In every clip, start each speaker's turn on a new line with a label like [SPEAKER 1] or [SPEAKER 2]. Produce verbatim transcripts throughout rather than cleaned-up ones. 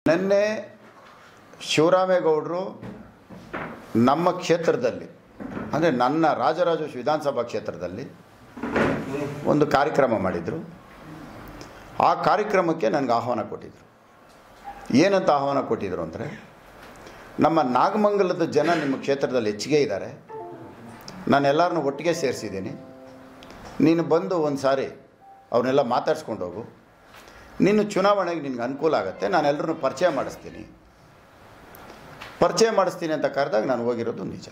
[SPEAKER 1] ನಿನ್ನೆ ಶಿವರಾಮೇಗೌಡರು ನಮ್ಮ ಕ್ಷೇತ್ರದಲ್ಲಿ ಅಂದರೆ ನನ್ನ ರಾಜರಾಜೇಶ್ವರಿ ವಿಧಾನಸಭಾ ಕ್ಷೇತ್ರದಲ್ಲಿ ಒಂದು ಕಾರ್ಯಕ್ರಮ ಮಾಡಿದರು. ಆ ಕಾರ್ಯಕ್ರಮಕ್ಕೆ ನನಗೆ ಆಹ್ವಾನ ಕೊಟ್ಟಿದ್ದರು. ಏನಂತ ಆಹ್ವಾನ ಕೊಟ್ಟಿದ್ದರು ಅಂದರೆ, ನಮ್ಮ ನಾಗಮಂಗಲದ ಜನ ನಿಮ್ಮ ಕ್ಷೇತ್ರದಲ್ಲಿ ಹೆಚ್ಚಿಗೆ ಇದ್ದಾರೆ, ನಾನು ಎಲ್ಲರನ್ನೂ ಒಟ್ಟಿಗೆ ಸೇರಿಸಿದ್ದೀನಿ, ನೀನು ಬಂದು ಒಂದು ಸಾರಿ ಅವನ್ನೆಲ್ಲ ಮಾತಾಡ್ಸ್ಕೊಂಡು ಹೋಗು, ನಿನ್ನ ಚುನಾವಣೆಗೆ ನಿನಗೆ ಅನುಕೂಲ ಆಗುತ್ತೆ, ನಾನು ಎಲ್ಲರನ್ನೂ ಪರಿಚಯ ಮಾಡಿಸ್ತೀನಿ ಪರಿಚಯ ಮಾಡಿಸ್ತೀನಿ ಅಂತ ಕರೆದಾಗ ನಾನು ಹೋಗಿರೋದು ನಿಜ.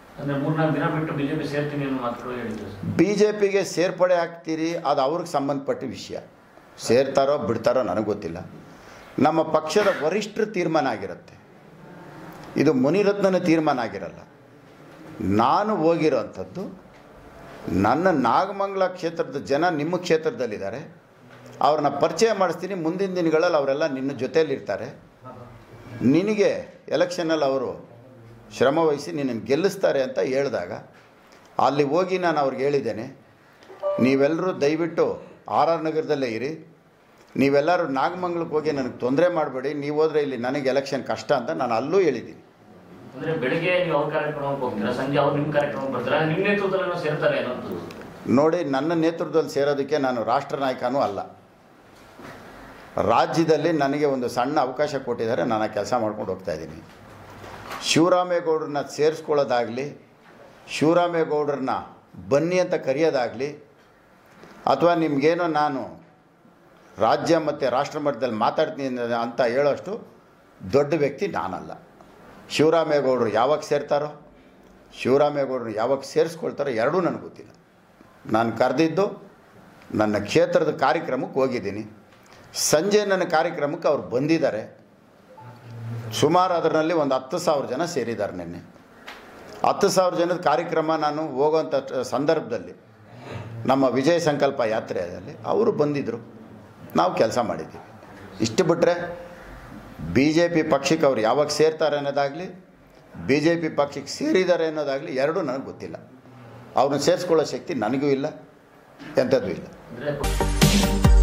[SPEAKER 1] ಬಿ ಜೆ ಪಿಗೆ ಸೇರ್ಪಡೆ ಆಗ್ತೀರಿ, ಅದು ಅವ್ರಿಗೆ ಸಂಬಂಧಪಟ್ಟ ವಿಷಯ. ಸೇರ್ತಾರೋ ಬಿಡ್ತಾರೋ ನನಗೆ ಗೊತ್ತಿಲ್ಲ. ನಮ್ಮ ಪಕ್ಷದ ವರಿಷ್ಠರ ತೀರ್ಮಾನ ಆಗಿರುತ್ತೆ, ಇದು ಮುನಿರತ್ನನ ತೀರ್ಮಾನ ಆಗಿರಲ್ಲ. ನಾನು ಹೋಗಿರೋವಂಥದ್ದು, ನನ್ನ ನಾಗಮಂಗಲ ಕ್ಷೇತ್ರದ ಜನ ನಿಮ್ಮ ಕ್ಷೇತ್ರದಲ್ಲಿದ್ದಾರೆ, ಅವ್ರನ್ನ ಪರಿಚಯ ಮಾಡಿಸ್ತೀನಿ, ಮುಂದಿನ ದಿನಗಳಲ್ಲಿ ಅವರೆಲ್ಲ ನಿನ್ನ ಜೊತೆಯಲ್ಲಿರ್ತಾರೆ, ನಿನಗೆ ಎಲೆಕ್ಷನಲ್ಲಿ ಅವರು ಶ್ರಮವಹಿಸಿ ನಿನ್ನನ್ನು ಗೆಲ್ಲಿಸ್ತಾರೆ ಅಂತ ಹೇಳಿದಾಗ ಅಲ್ಲಿ ಹೋಗಿ ನಾನು ಅವ್ರಿಗೆ ಹೇಳಿದ್ದೇನೆ, ನೀವೆಲ್ಲರೂ ದಯವಿಟ್ಟು ಆರ್ ಆರ್ ನಗರದಲ್ಲೇ ಇರಿ, ನೀವೆಲ್ಲರೂ ನಾಗಮಂಗಲಕ್ಕೆ ಹೋಗಿ ನನಗೆ ತೊಂದರೆ ಮಾಡಬೇಡಿ, ನೀವು ಹೋದರೆ ಇಲ್ಲಿ ನನಗೆ ಎಲೆಕ್ಷನ್ ಕಷ್ಟ ಅಂತ ನಾನು ಅಲ್ಲೂ ಹೇಳಿದ್ದೀನಿ.
[SPEAKER 2] ಅಂದರೆ ಬೆಳಗ್ಗೆ ನೀವು ಅವ್ರ ಕಾರ್ಯಕ್ರಮಕ್ಕೆ ಹೋಗ್ತೀರಾ, ಸಂಜೆ ಅವ್ರು ನಿಮ್ಮ ಕಾರ್ಯಕ್ರಮಕ್ಕೆ ಬರ್ತಾರೆ, ನಿಮ್ಮ ನೇತೃತ್ವದಲ್ಲಿ ಸೇರ್ತಾರೆ ಅನ್ನೋದು? ನೋಡಿ, ನನ್ನ ನೇತೃತ್ವದಲ್ಲಿ ಸೇರೋದಕ್ಕೆ ನಾನು ರಾಷ್ಟ್ರ ನಾಯಕನೂ ಅಲ್ಲ. ರಾಜ್ಯದಲ್ಲಿ ನನಗೆ ಒಂದು ಸಣ್ಣ ಅವಕಾಶ ಕೊಟ್ಟಿದ್ದಾರೆ, ನಾನು ಕೆಲಸ ಮಾಡ್ಕೊಂಡು ಹೋಗ್ತಾಯಿದ್ದೀನಿ. ಶಿವರಾಮೇಗೌಡರನ್ನ ಸೇರಿಸ್ಕೊಳ್ಳೋದಾಗಲಿ, ಶಿವರಾಮೇಗೌಡರನ್ನ ಬನ್ನಿ ಅಂತ ಕರೆಯೋದಾಗಲಿ, ಅಥವಾ ನಿಮಗೇನೋ ನಾನು ರಾಜ್ಯ ಮತ್ತು ರಾಷ್ಟ್ರ ಮಟ್ಟದಲ್ಲಿ ಮಾತಾಡ್ತೀನಿ ಅಂತ ಹೇಳೋಷ್ಟು ದೊಡ್ಡ ವ್ಯಕ್ತಿ ನಾನಲ್ಲ. ಶಿವರಾಮೇಗೌಡರು ಯಾವಾಗ ಸೇರ್ತಾರೋ, ಶಿವರಾಮೇಗೌಡರು ಯಾವಾಗ ಸೇರಿಸ್ಕೊಳ್ತಾರೋ ಎರಡೂ ನನಗೆ ಗೊತ್ತಿಲ್ಲ. ನಾನು ಕರೆದಿದ್ದು ನನ್ನ ಕ್ಷೇತ್ರದ ಕಾರ್ಯಕ್ರಮಕ್ಕೆ ಹೋಗಿದ್ದೀನಿ. ಸಂಜೆ ನನ್ನ ಕಾರ್ಯಕ್ರಮಕ್ಕೆ ಅವ್ರು ಬಂದಿದ್ದಾರೆ. ಸುಮಾರು ಅದರಲ್ಲಿ ಒಂದು ಹತ್ತು ಸಾವಿರ ಜನ ಸೇರಿದ್ದಾರೆ. ನಿನ್ನೆ ಹತ್ತು ಸಾವಿರ ಜನದ ಕಾರ್ಯಕ್ರಮ ನಾನು ಹೋಗೋವಂಥ ಸಂದರ್ಭದಲ್ಲಿ ನಮ್ಮ ವಿಜಯ ಸಂಕಲ್ಪ ಯಾತ್ರೆಯಲ್ಲಿ ಅವರು ಬಂದಿದ್ದರು, ನಾವು ಕೆಲಸ ಮಾಡಿದ್ದೀವಿ. ಇಷ್ಟು ಬಿಟ್ಟರೆ ಬಿ ಜೆ ಪಿ ಪಕ್ಷಕ್ಕೆ ಅವ್ರು ಯಾವಾಗ ಸೇರ್ತಾರೆ ಅನ್ನೋದಾಗಲಿ, ಬಿ ಜೆ ಪಿ ಪಕ್ಷಕ್ಕೆ ಸೇರಿದ್ದಾರೆ ಅನ್ನೋದಾಗಲಿ ಎರಡೂ ನನಗೆ ಗೊತ್ತಿಲ್ಲ. ಅವ್ರನ್ನ ಸೇರಿಸ್ಕೊಳ್ಳೋ ಶಕ್ತಿ ನನಗೂ ಇಲ್ಲ, ಎಂಥದ್ದು ಇಲ್ಲ.